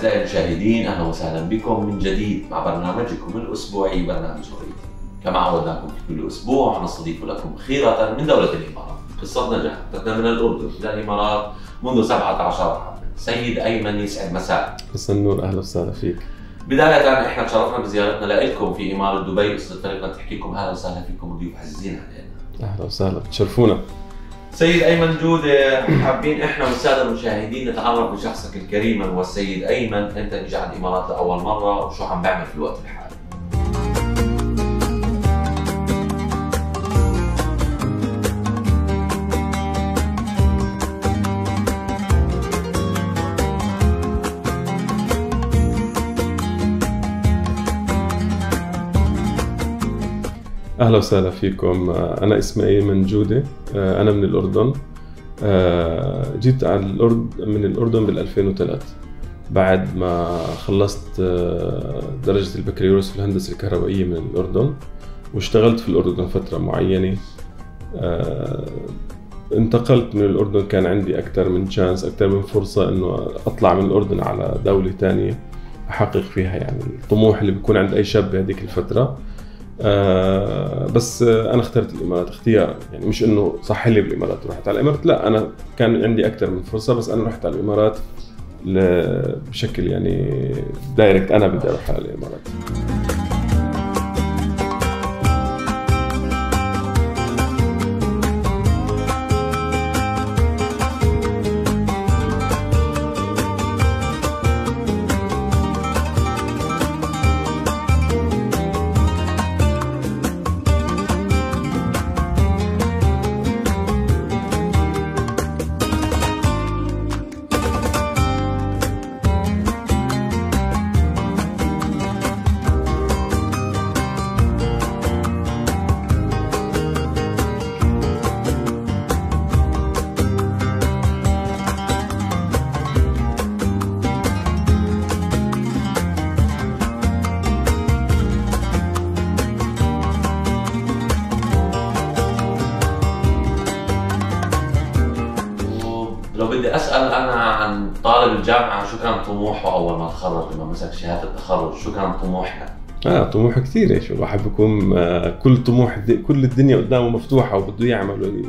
أعزائي المشاهدين، أهلا وسهلا بكم من جديد مع برنامجكم الأسبوعي برنامج رؤيتي. كما عودناكم في كل أسبوع نستضيف لكم خيرة من دولة الإمارات. قصة نجاح بدأنا من الأردن إلى الإمارات منذ 17 عاما. سيد أيمن يسعد مساء. مساء النور، أهلا وسهلا فيك. بداية احنا تشرفنا بزيارتنا لكم في إمارة دبي، أستاذ فريقنا تحكي لكم أهلا وسهلا فيكم وضيوف عزيزين علينا. أهلا وسهلا، تشرفونا. سيد أيمن جودة، حابين احنا والسادة المشاهدين نتعرف بشخصك الكريم. هو السيد أيمن، أنت اجى على الإمارات لأول مرة وشو عم بعمل في الوقت الحالي؟ أهلا وسهلا فيكم. أنا اسمي أيمن جودة، أنا من الأردن. جيت على من الأردن بال2003 بعد ما خلصت درجة البكالوريوس في الهندسة الكهربائية من الأردن، واشتغلت في الأردن فترة معينة. انتقلت من الأردن، كان عندي أكثر من شانس، أكثر من فرصة إنه أطلع من الأردن على دولة تانية أحقق فيها يعني الطموح اللي بيكون عند أي شاب بهذيك الفترة. بس أنا اخترت الإمارات اختيارا، يعني مش إنه صح لي بالإمارات ورحت على الإمارات، لا، أنا كان عندي أكثر من فرصة، بس أنا رحت على الإمارات بشكل يعني دايركت، أنا بدي أروح على الإمارات. لو بدي أسأل أنا عن طالب الجامعة، شو كان طموحه أول ما تخرج، لما مسك شهادة التخرج، شو كان طموحنا؟ طموح كثير. ايش الواحد بيكون كل طموح، كل الدنيا قدامه مفتوحة وبده يعمل.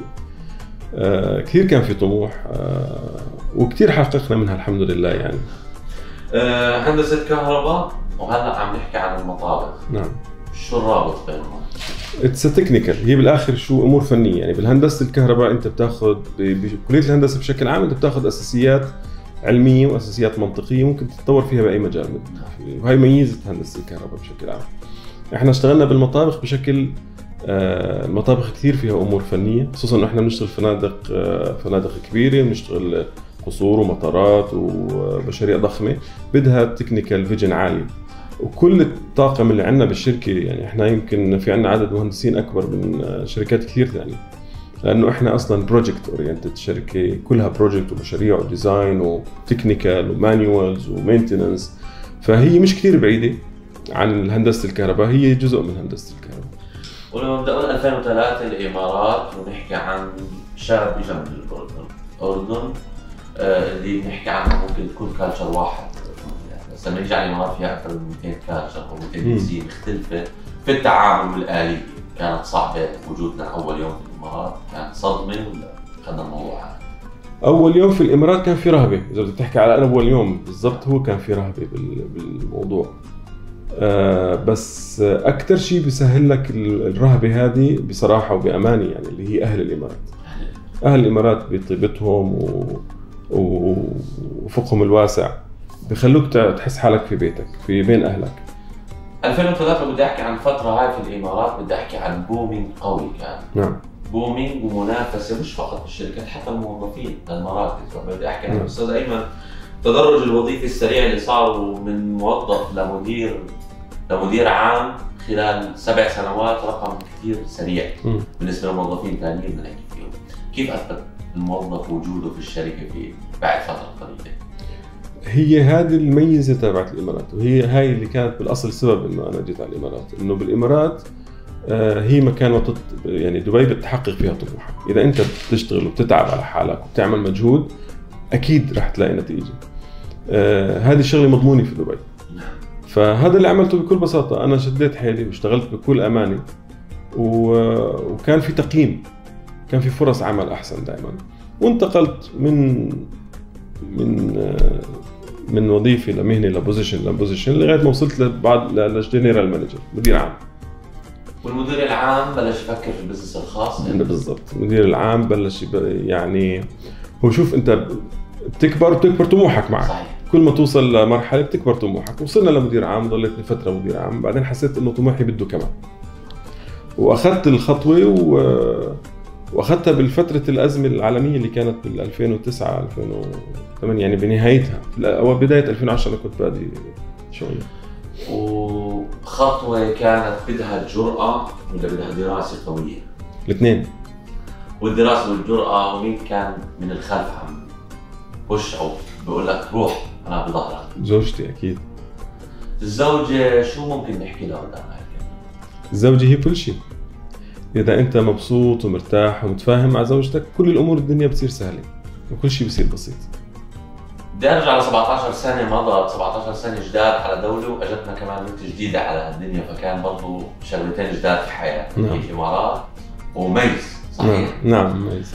كثير كان في طموح، وكثير حققنا منها الحمد لله يعني. هندسة كهرباء، وهلا عم نحكي عن المطابخ. نعم. شو الرابط بينهم؟ اتس تكنيكال، هي بالاخر شو امور فنيه. يعني بالهندسه الكهرباء انت بتاخذ بكليه الهندسه بشكل عام، انت بتاخذ اساسيات علميه واساسيات منطقيه ممكن تتطور فيها باي مجال، وهي ميزه هندسه الكهرباء بشكل عام. احنا اشتغلنا بالمطابخ بشكل المطابخ كثير فيها امور فنيه، خصوصا انه احنا بنشتغل فنادق كبيره، بنشتغل قصور ومطارات ومشاريع ضخمه بدها تكنيكال فيجن عالي. وكل الطاقم اللي عندنا بالشركة، يعني احنا يمكن في عندنا عدد مهندسين أكبر من شركات كثير ثانية، لأنه احنا أصلاً بروجكت أورينتد شركة، كلها بروجكت ومشاريع وديزاين وتكنيكال ومانيوالز ومينتننس، فهي مش كثير بعيدة عن هندسة الكهرباء، هي جزء من هندسة الكهرباء. ولما بدأنا 2003 الإمارات، ونحكي عن شاب بجنب الأردن، اللي بنحكي عنها ممكن تكون كالتشر واحد، بس لما يجي على الإمارات فيها أكثر من 200 كالتشر و200 نسية مختلفة في التعامل والآلية. كانت صعبة وجودنا أول يوم في الإمارات، كانت صدمة ولا أخذنا الموضوع عادي؟ أول يوم في الإمارات كان في رهبة، إذا بدك تحكي على أول يوم بالضبط هو كان في رهبة بالموضوع. بس أكثر شيء بيسهل لك الرهبة هذه بصراحة وبأمانة، يعني اللي هي أهل الإمارات. أهل الإمارات بطيبتهم وفقهم الواسع بخلوك تحس حالك في بيتك، في بين أهلك. 2003 بدي أحكي عن فترة هاي في الإمارات، بدي أحكي عن بومينج قوي كان. نعم. بومينج ومنافسة مش فقط بالشركات، حتى الموظفين للمراكز. بدي أحكي عن أستاذ أيمن، التدرج الوظيفي السريع اللي صار من موظف لمدير عام خلال 7 سنوات، رقم كثير سريع بالنسبة للموظفين ثانيين بنحكي فيهم. كيف أثبت الموظف وجوده في الشركة بعد فترة قليلة؟ هي هذه الميزة تبعت الإمارات، وهي هاي اللي كانت بالأصل سبب إنه أنا جيت على الإمارات. إنه بالإمارات هي مكان يعني دبي بتحقق فيها طموحك. إذا أنت بتشتغل وبتتعب على حالك وبتعمل مجهود، أكيد رح تلاقي نتيجة. هذه شغله مضمونه في دبي. فهذا اللي عملته بكل بساطه، انا شديت حيلي واشتغلت بكل امانه، وكان في تقييم، كان في فرص عمل احسن دائما، وانتقلت من وظيفه لمهنه لبوزيشن لغايه ما وصلت لجنرال مانجر، مدير عام. والمدير العام بلش يفكر في البزنس الخاص يعني بالضبط، المدير العام بلش يعني هو شوف انت بتكبر طموحك معك. صحيح. كل ما توصل لمرحله بتكبر طموحك. وصلنا لمدير عام، ضليتني فتره مدير عام، بعدين حسيت انه طموحي بده كمان، واخذت الخطوه واخذتها بالفتره الازمه العالميه اللي كانت بال 2009 2008، يعني بنهايتها او بدايه 2010 انا كنت بادي شغلي. وخطوه كانت بدها جرأه ولا بدها دراسه قويه؟ الاثنين. والدراسه والجرأه، ومين كان من الخلف عم بوش او بقول لك روح انا بظهرك؟ زوجتي اكيد. الزوجه شو ممكن نحكي لها قدام هيك؟ الزوجه هي كل شيء. اذا انت مبسوط ومرتاح ومتفاهم مع زوجتك، كل الامور الدنيا بتصير سهله وكل شيء بصير بسيط. بدي ارجع ل 17 سنه مضت، 17 سنه جداد على دوله، واجتنا كمان بنت جديده على الدنيا، فكان برضه شغلتين جداد في حياتي. نعم. في الامارات وميز. صحيح. نعم ميز.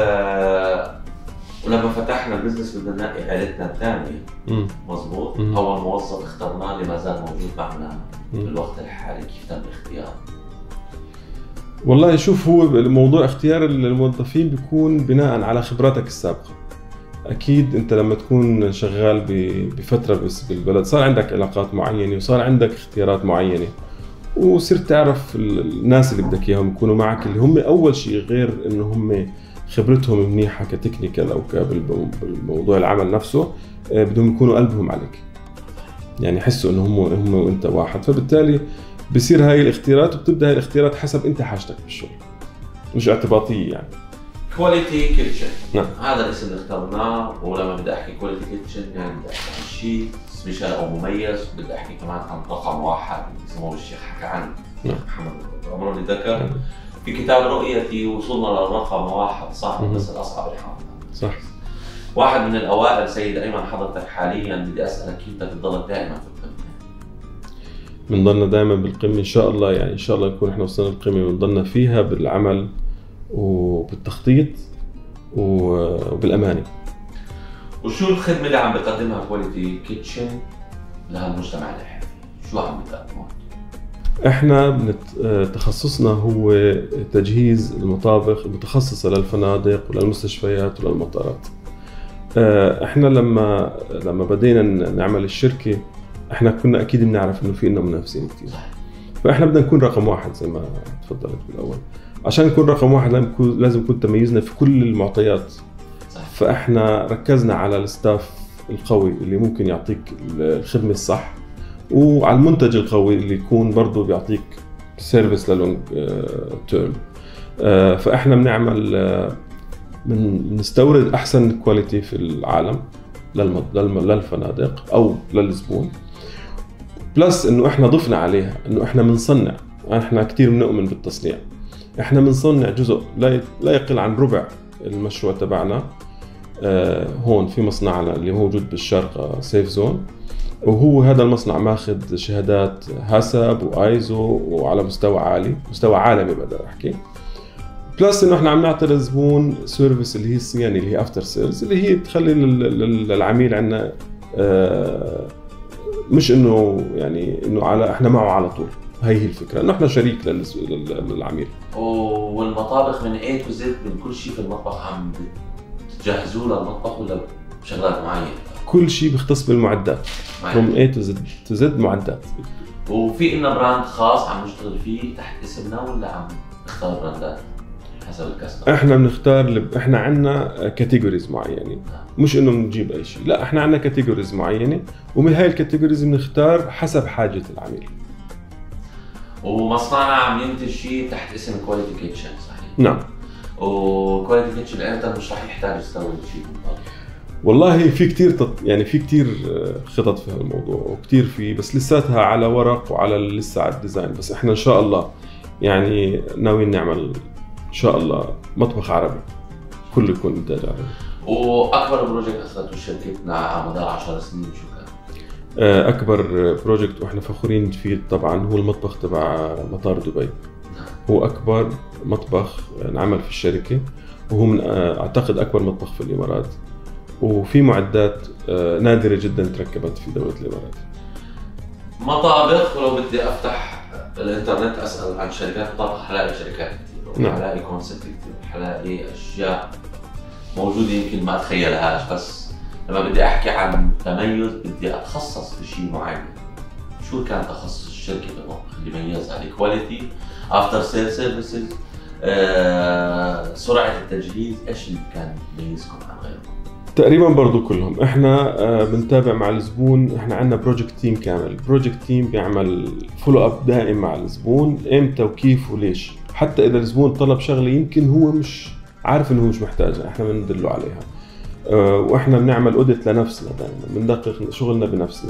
ولما فتحنا البزنس بدنا نلاقي عائلتنا الثانيه. مضبوط. اول موظف اخترناه اللي ما زال موجود معنا في الوقت الحالي، كيف تم الاختيار؟ والله شوف، هو موضوع اختيار الموظفين بيكون بناء على خبراتك السابقه. اكيد انت لما تكون شغال بفتره بس بالبلد، صار عندك علاقات معينه وصار عندك اختيارات معينه، وصرت تعرف الناس اللي بدك اياهم يكونوا معك، اللي هم اول شيء غير انه هم خبرتهم منيحه كتكنيكال او بالموضوع العمل نفسه، بدهم يكونوا قلبهم عليك، يعني يحسوا انه هم وانت واحد. فبالتالي بصير هاي الاختيارات، وبتبدا هاي الاختيارات حسب انت حاجتك بالشغل، مش اعتباطيه يعني. كواليتي كيتشن. نعم. هذا الاسم اللي اخترناه، ولما بدي احكي كواليتي كيتشن يعني بدي احكي عن شيء سبيشال او مميز، بدي احكي كمان عن رقم واحد بسموه الشيخ حكى عنه. نعم. محمد عمرني ذكر. نعم. في كتاب رؤيتي وصلنا للرقم واحد، صح؟ بس الاصعب الحمد. صح. واحد من الاوائل سيد ايمن حضرتك حاليا، بدي اسالك كيف بدك تضلك دائما في القمه؟ بنضلنا دائما بالقمه ان شاء الله، يعني ان شاء الله نكون احنا وصلنا للقمه وبنضلنا فيها بالعمل وبالتخطيط وبالامانه. وشو الخدمه اللي عم بقدمها كواليتي كيتشن لهالمجتمع الحالي؟ شو عم بتقدموا؟ احنا تخصصنا هو تجهيز المطابخ المتخصصه للفنادق وللمستشفيات وللمطارات. احنا لما بدينا نعمل الشركه، احنا كنا اكيد بنعرف انه في لنا منافسين كثير، فاحنا بدنا نكون رقم واحد زي ما تفضلت بالاول. عشان نكون رقم واحد لازم نكون تميزنا في كل المعطيات. فاحنا ركزنا على الستاف القوي اللي ممكن يعطيك الخدمه الصح، وعلى المنتج القوي اللي يكون برضه بيعطيك سيرفيس للونج تيرم. فاحنا بنستورد احسن كواليتي في العالم للفنادق او للزبون، بلس انه احنا ضفنا عليها انه احنا بنصنع. احنا كثير بنؤمن بالتصنيع، احنا بنصنع جزء لا يقل عن ربع المشروع تبعنا هون في مصنعنا اللي موجود بالشرق سيف زون، وهو هذا المصنع ماخذ شهادات هاسب وايزو وعلى مستوى عالي، مستوى عالمي بقدر احكي. بلس انه احنا عم نعطي للزبون سيرفيس اللي هي الصيانه اللي هي افتر سيلز، اللي هي بتخلي للعميل عندنا مش انه يعني انه احنا معه على طول. هي الفكره، انه احنا شريك للعميل. والمطابخ من A to Z، من كل شيء في المطبخ عم تجهزوه للمطبخ ولا بشغلات معينه؟ كل شيء بيختص بالمعدات، from A to Z معدات. وفي لنا براند خاص عم نشتغل فيه تحت اسمنا، ولا عم نختار براندات حسب الكاستمر؟ احنا بنختار احنا عندنا كاتيجوريز معينه، مش انه بنجيب اي شيء، لا احنا عندنا كاتيجوريز معينه، ومن هاي الكاتيجوريز بنختار حسب حاجه العميل. ومصنعنا عم ينتج شيء تحت اسم كواليتي كيتشن، صحيح؟ نعم. وكواليتي كيتشن انت مش رح يحتاج يستورد شيء؟ والله في كتير في كتير خطط في هالموضوع وكتير بس لساتها على ورق وعلى لسه على الديزاين. بس احنا ان شاء الله يعني ناويين نعمل ان شاء الله مطبخ عربي كله يكون انتاج عربي. واكبر بروجكت اخذته شركتنا على مدار 10 سنين شو كان؟ اكبر بروجكت واحنا فخورين فيه طبعا هو المطبخ تبع مطار دبي. هو اكبر مطبخ انعمل في الشركه، وهو من اعتقد اكبر مطبخ في الامارات، وفي معدات نادره جدا تركبت في دوله الامارات. مطابخ، ولو بدي افتح الانترنت اسال عن شركات مطابخ حلاقي شركات كثير، حلاقي كونسبت كثير، حلاقي اشياء موجوده يمكن ما اتخيلهاش، بس لما بدي احكي عن تميز بدي اتخصص بشيء معين. شو كان تخصص الشركه بالمطبخ اللي ميزها؟ الكواليتي، افتر سيل سيرفيسز، سرعه التجهيز، ايش اللي كان يميزكم عن غيركم؟ تقريبا برضو كلهم. احنا بنتابع مع الزبون، احنا عندنا بروجكت تيم كامل. البروجكت تيم بيعمل فولو اب دائم مع الزبون، امتى وكيف وليش. حتى اذا الزبون طلب شغله يمكن هو مش عارف انه هو مش محتاجها، احنا بندله عليها. واحنا بنعمل اوديت لنفسنا دائما، بندقق شغلنا بنفسنا.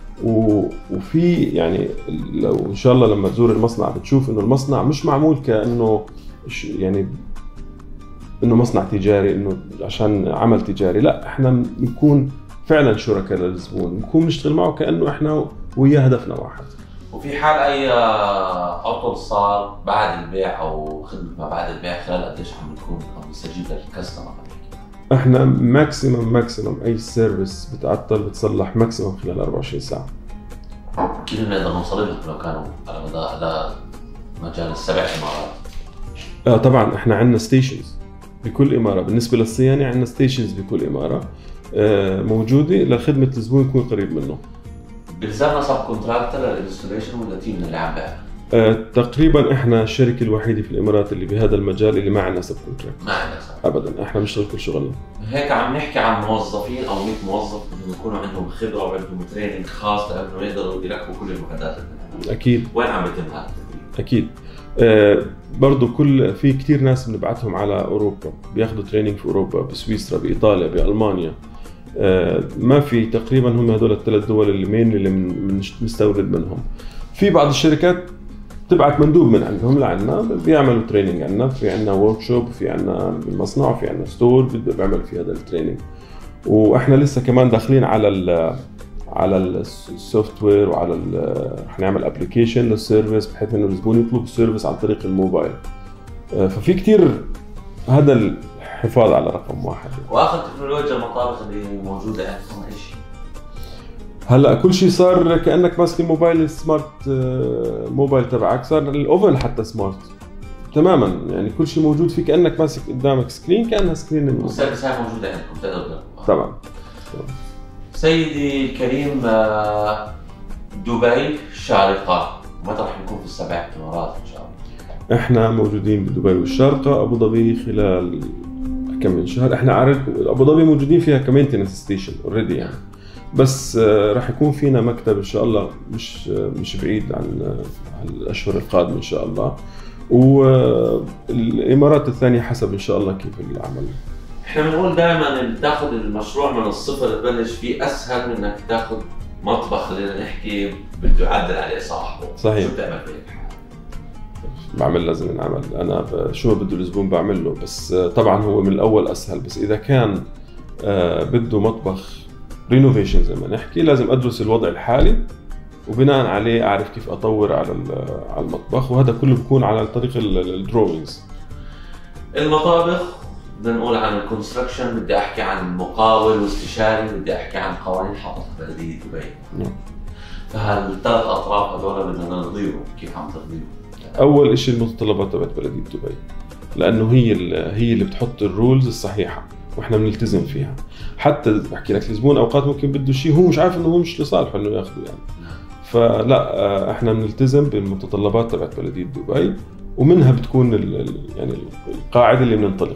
وفي يعني لو ان شاء الله لما تزور المصنع بتشوف انه المصنع مش معمول كانه يعني انه مصنع تجاري، انه عشان عمل تجاري. لا، احنا بنكون فعلا شركاء للزبون، بنكون نشتغل معه كانه احنا وياه هدفنا واحد. وفي حال اي عطل صار بعد البيع او خدمه ما بعد البيع، خلال قديش عم بتكون عم بيستجيب للكاستمر؟ احنا ماكسيمم اي سيرفيس بتعطل بتصلح ماكسيمم خلال 24 ساعه. كيف بنقدر نوصل لهم لو كانوا على مدى مجال ال7 امارات؟ طبعا احنا عندنا ستيشنز بكل اماره. بالنسبه للصيانه عندنا ستيشنز بكل اماره موجوده لخدمه الزبون يكون قريب منه. بلزمنا سب كونتراكتر للانستليشن ولا تيم اللي عم بيعمل؟ تقريبا احنا الشركه الوحيده في الامارات اللي بهذا المجال اللي ما عندنا سب كونتراكت. ما عندنا سب ابدا، احنا بنشتغل كل شغلنا. هيك عم نحكي عن موظفين او 100 موظف بدهم يكونوا عندهم خبره وعندهم تريننج خاص لانه يقدروا يركبوا كل الوحدات اللي اكيد. وين عم بيتم هذا التدريب؟ اكيد. برضو في كتير ناس بنبعتهم على اوروبا بياخذوا تريننج في اوروبا، بسويسرا، بايطاليا، بالمانيا. ما في تقريبا هم هذول الثلاث دول اللي بنستورد منهم. في بعض الشركات تبعت مندوب من عندهم لعنا بيعملوا تريننج عنا، في عنا ورك شوب، في عنا بالمصنع، وفي عنا ستور بيعمل في هذا التريننج. واحنا لسه كمان داخلين على السوفت وير، وعلى رح نعمل ابلكيشن للسيرفيس بحيث انه الزبون يطلب السيرفيس عن طريق الموبايل. ففي كتير هذا الحفاظ على رقم واحد. واخر تكنولوجيا المطابخ اللي موجوده عندكم ايش؟ هلا كل شيء صار كانك ماسك الموبايل السمارت موبايل تبعك، صار الاوفن حتى سمارت تماما، يعني كل شيء موجود فيه كانك ماسك قدامك سكرين، كانها سكرين الموبايل. والسيرفيس هاي موجوده عندكم تقدروا طبعا. سيدي الكريم، دبي الشارقه متى رح نكون في ال7 امارات ان شاء الله؟ احنا موجودين بدبي والشارقه، ابو ظبي خلال كم من شهر. احنا عارف ابو ظبي موجودين فيها كمينتنس ستيشن اوريدي يعني، بس راح يكون فينا مكتب ان شاء الله مش بعيد عن الاشهر القادمه ان شاء الله. والامارات الثانيه حسب ان شاء الله كيف العمل. احنا بنقول دائما ان تاخذ المشروع من الصفر تبلش فيه اسهل من انك تاخذ مطبخ خلينا نحكي بده يعدل عليه صاحبه. صحيح. شو بتعمل فيه؟ بعمل لازم نعمل، انا شو بده الزبون بعمله، بس طبعا هو من الاول اسهل. بس اذا كان بده مطبخ رينوفيشن زي ما نحكي، لازم ادرس الوضع الحالي وبناء عليه اعرف كيف اطور على المطبخ، وهذا كله بيكون على طريق الدروينجز. المطابخ بدنا نقول عن الكونستراكشن، بدي احكي عن مقاول واستشاري، بدي احكي عن قوانين حطتها بلديه دبي. نعم. فهالثلاث اطراف هذول بدنا نرضيهم، كيف عم ترضيهم؟ اول شيء المتطلبات تبعت بلديه دبي، لانه هي اللي بتحط الرولز الصحيحه واحنا بنلتزم فيها. حتى بحكي لك الزبون اوقات ممكن بده شيء هو مش عارف انه هو مش لصالحه انه ياخذه يعني. فلا، احنا بنلتزم بالمتطلبات تبعت بلديه دبي، ومنها بتكون يعني القاعده اللي بننطلق.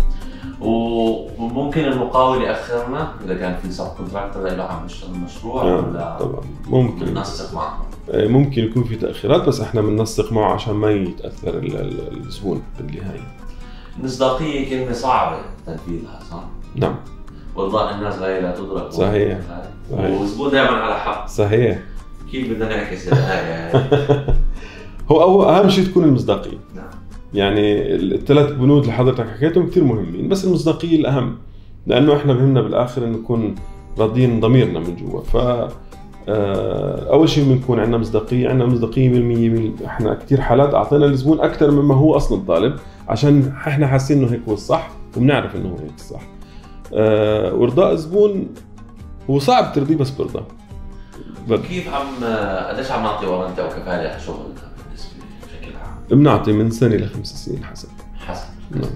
وممكن المقاول ياخرنا اذا كان في سب كونتراكتور له عم يشتغل المشروع ولا طبعا ممكن ننسق معه. ممكن يكون في تاخيرات، بس احنا بننسق معه عشان ما يتاثر الزبون بالنهايه. مصداقيه كلمه صعبه تنفيذها، صح؟ نعم. وارضاء الناس غايه لا تدرك. صحيح. والزبون دائما على حق. صحيح. كيف بدنا نعكس الآية؟ هو اهم شيء تكون المصداقيه. نعم. يعني الثلاث بنود اللي حضرتك حكيتهم كثير مهمين، بس المصداقيه الاهم. لانه احنا بهمنا بالاخر انه نكون راضيين ضميرنا من جوا. ف اول شيء بنكون عندنا مصداقيه 100%. احنا كثير حالات اعطينا الزبون اكثر مما هو اصلا طالب، عشان احنا حاسين انه هيك هو الصح وبنعرف انه هو هيك الصح. وارضاء الزبون هو صعب ترضيه بس برضى. كيف قديش عم نعطي ورنتي او كفاله على شغلنا بالنسبه بشكل عام؟ بنعطي من سنه ل5 سنين حسب. نعم.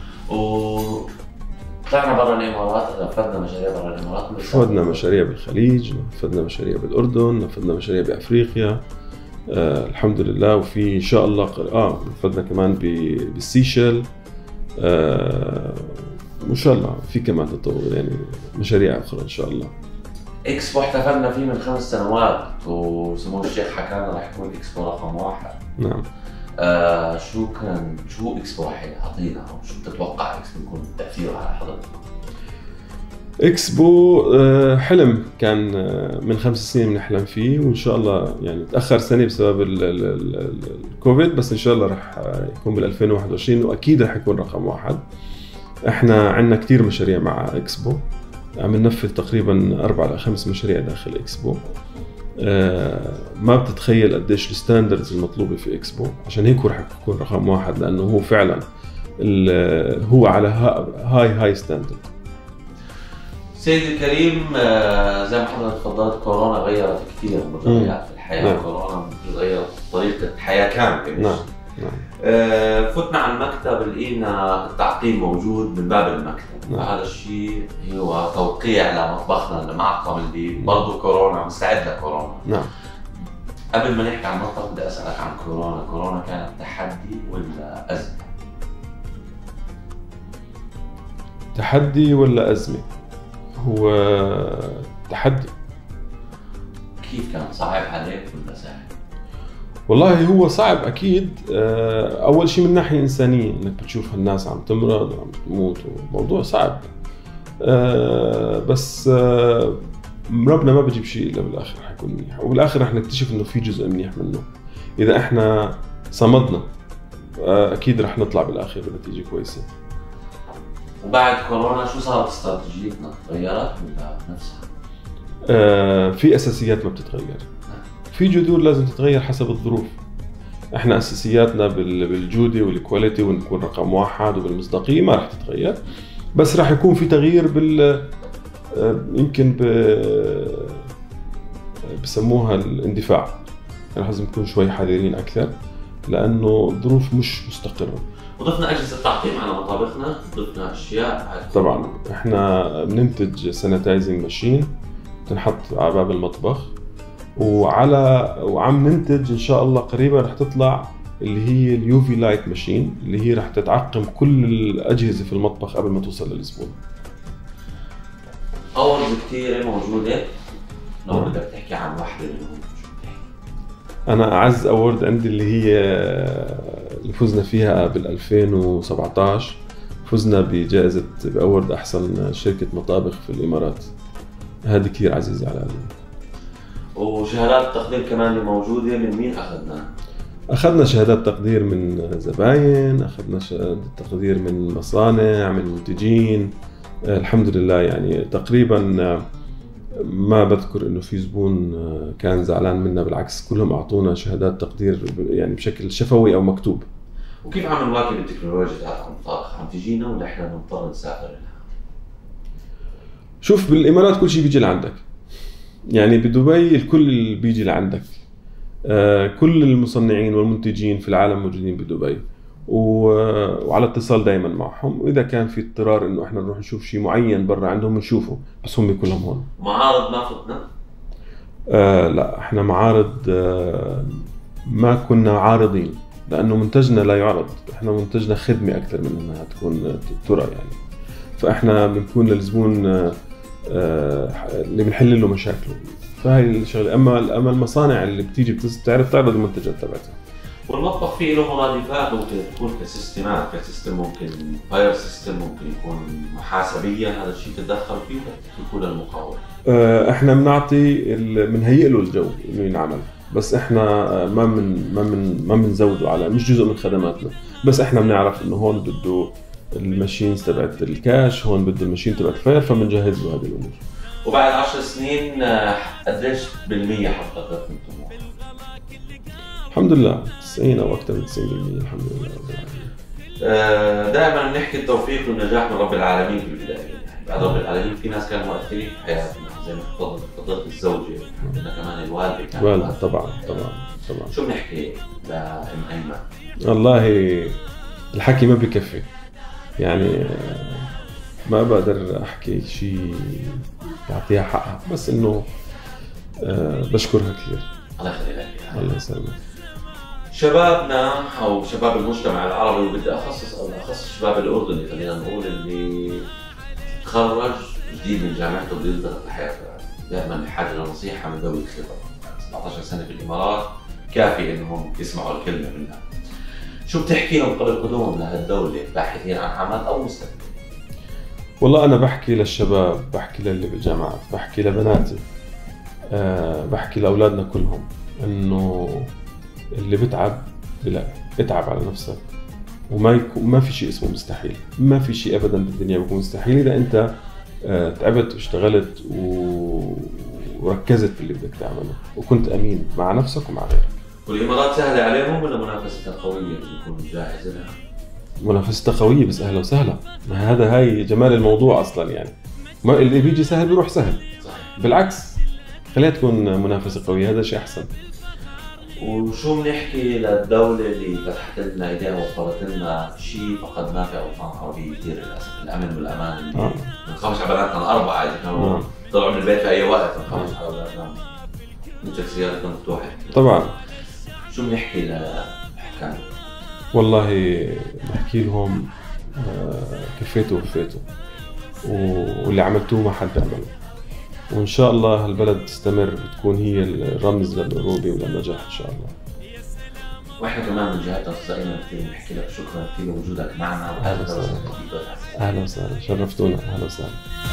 طلعنا برا الامارات، نفذنا مشاريع برا الامارات؟ نفذنا مشاريع بالخليج، نفذنا مشاريع بالاردن، نفذنا مشاريع بافريقيا الحمد لله. وفي ان شاء الله نفذنا كمان بالسيشل وان شاء الله في كمان تطور، يعني مشاريع اخرى ان شاء الله. اكسبو احتفلنا فيه من 5 سنوات وسمو الشيخ حكى لنا رح يكون اكسبو رقم 1. نعم. شو اكسبو رح يعطينا، او شو بتتوقع اكسبو يكون تاثيره على حضرتك؟ اكسبو حلم كان من 5 سنين بنحلم فيه، وان شاء الله يعني تاخر سنه بسبب الكوفيد، بس ان شاء الله رح يكون بال 2021 واكيد رح يكون رقم 1. احنا عندنا كثير مشاريع مع اكسبو، عم ننفذ تقريبا 4 إلى 5 مشاريع داخل اكسبو. ما بتتخيل قديش الستاندردز المطلوبه في اكسبو، عشان هيك رح يكون رقم 1، لانه هو فعلا هو على هاي ستاندرد. سيدي الكريم، زي ما حضرتك تفضلت، كورونا غيرت كثير متغيرات في الحياه. نعم. كورونا غيرت طريقه الحياه كامله. نعم. فتنا على المكتب لقينا التعقيم موجود من باب المكتب. نعم. هذا الشيء هو توقيع لمطبخنا المعقم اللي برضه كورونا مستعد لكورونا. نعم. قبل ما نحكي عن المطبخ بدي اسالك عن كورونا. كورونا كانت تحدي ولا ازمه؟ تحدي ولا ازمه؟ هو تحدي. كيف كان صعب عليك ولا سهل؟ والله هو صعب اكيد. اول شيء من ناحيه انسانيه، انك بتشوف الناس عم تمرض وعم تموت، وموضوع صعب. بس ربنا ما بجيب شيء الا بالاخر حيكون منيح، وبالاخر رح نكتشف انه في جزء منيح منه. اذا احنا صمدنا اكيد رح نطلع بالاخر بنتيجه كويسه. وبعد كورونا شو صارت استراتيجيتنا؟ تغيرت ولا نفسها؟ في اساسيات ما بتتغير، في جذور لازم تتغير حسب الظروف. احنا اساسياتنا بالجوده والكواليتي ونكون رقم 1 وبالمصداقيه ما راح تتغير، بس راح يكون في تغيير يمكن بسموها الاندفاع. يعني لازم نكون شوي حذرين اكثر، لانه الظروف مش مستقره. وضفنا اجهزه تعقيم على مطابخنا، ضفنا اشياء. طبعا احنا بننتج سانيتايزنج ماشين تنحط على باب المطبخ، وعم ننتج ان شاء الله قريبا رح تطلع اللي هي اليو في لايت ماشين، اللي هي رح تتعقم كل الاجهزه في المطبخ قبل ما توصل للزبون. اورز كثيره موجوده، لو بدك تحكي عن واحده منهم شو بتحكي؟ انا اعز اوورد عندي اللي هي اللي فزنا فيها بال 2017، فزنا بجائزه باورد احسن شركه مطابخ في الامارات. هذه كثير عزيزه على قلبي. وشهادات التقدير كمان اللي موجوده، من مين اخذناها؟ اخذنا شهادات تقدير من زباين، اخذنا شهادات تقدير من مصانع، من منتجين. الحمد لله، يعني تقريبا ما بذكر انه في زبون كان زعلان منا، بالعكس كلهم اعطونا شهادات تقدير يعني بشكل شفوي او مكتوب. وكيف عم نواكب التكنولوجيا تاعتكم الطبخ؟ عم تجينا ولا احنا بنضطر نسافر لها؟ شوف، بالامارات كل شيء بيجي لعندك، يعني بدبي الكل بيجي لعندك. كل المصنعين والمنتجين في العالم موجودين بدبي، وعلى اتصال دائما معهم، واذا كان في اضطرار انه احنا نروح نشوف شيء معين برا عندهم نشوفه، بس هم كلهم هون. معارض ما فتنا؟ لا، احنا معارض ما كنا عارضين، لانه منتجنا لا يعرض، احنا منتجنا خدمه اكثر من انها تكون ترى يعني. فاحنا بنكون للزبون اللي بنحل له مشاكله، فهي الشغله. اما المصانع اللي بتيجي بتعرف تعرض المنتجات تبعتها. والمطبخ فيه له مرادفات، ممكن تكون كسيستمات، كسيستم ممكن فاير سيستم، ممكن يكون محاسبيه، هذا الشيء تتدخل فيه ولا يكون المقاول؟ احنا بنعطي بنهيئ له الجو انه ينعمل، بس احنا ما بنزوده على، مش جزء من خدماتنا، بس احنا بنعرف انه هون بده الماشينز تبعت الكاش، هون بده الماشين تبعت الفاير، فبنجهز له هذه الامور. وبعد 10 سنين قديش بالمية حققت من طموحك؟ الحمد لله 90 او اكثر من 90%. الحمد لله رب العالمين. دائما بنحكي التوفيق والنجاح من رب العالمين في البدايه، يعني بعد رب العالمين في ناس كانوا مؤثرين في حياتنا زي ما تفضلت الزوجه، عندنا كمان الوالده كانت والد طبعا. شو بنحكي لام ايمن؟ والله الحكي ما بكفي، يعني ما بقدر احكي شيء يعطيها حقها، بس انه بشكرها كثير. الله يخلي لك. الله يسلمك. شبابنا او شباب المجتمع العربي، وبدي اخص شباب الاردن اللي خلينا نقول اللي تخرج جديد من جامعته وبده ينطلق بحياته، دائما بحاجه لنصيحه من ذوي الخبره. 17 سنه في الامارات كافي انهم يسمعوا الكلمه منها. شو بتحكي لهم قبل قدومهم لهالدوله باحثين عن عمل او مستقبل؟ والله انا بحكي للشباب، بحكي للي بالجامعات، بحكي لبناتي، بحكي لاولادنا كلهم، انه اللي بتعب بلاقي. اتعب على نفسك، وما في شيء اسمه مستحيل. ما في شيء ابدا بالدنيا بيكون مستحيل اذا انت تعبت واشتغلت وركزت في اللي بدك تعمله وكنت امين مع نفسك ومع غيرك. والامارات سهله عليهم ولا منافستها قويه بيكونوا جاهز لها؟ منافستها قويه بس اهلا وسهلا. ما هذا هاي جمال الموضوع اصلا، يعني ما اللي بيجي سهل بيروح سهل. صحيح. بالعكس خليها تكون منافسه قويه، هذا شيء احسن. وشو بنحكي للدولة اللي فتحت لنا ايديها ووفرت لنا شيء فقدناه في اوطان عربية كثير للاسف، الامن والامان اللي بنخافش على بناتنا الاربعة اذا كانوا طلعوا من البيت في اي وقت، بنخافش على بناتنا مثل سيارتنا مفتوحة. طبعا. شو بنحكي للحكام؟ والله بحكي لهم كفيتوا ووفيتوا، واللي عملتوه ما حد بيعمله، وإن شاء الله البلد تستمر بتكون هي الرمز للعروبة وللنجاح إن شاء الله. وإحنا كمان من جهتنا أستاذ أيمن كثير بنحكي لك شكرا كثير لوجودك معنا، وأهلا وسهلا. أهلا وسهلا، شرفتونا. أهلا وسهلا.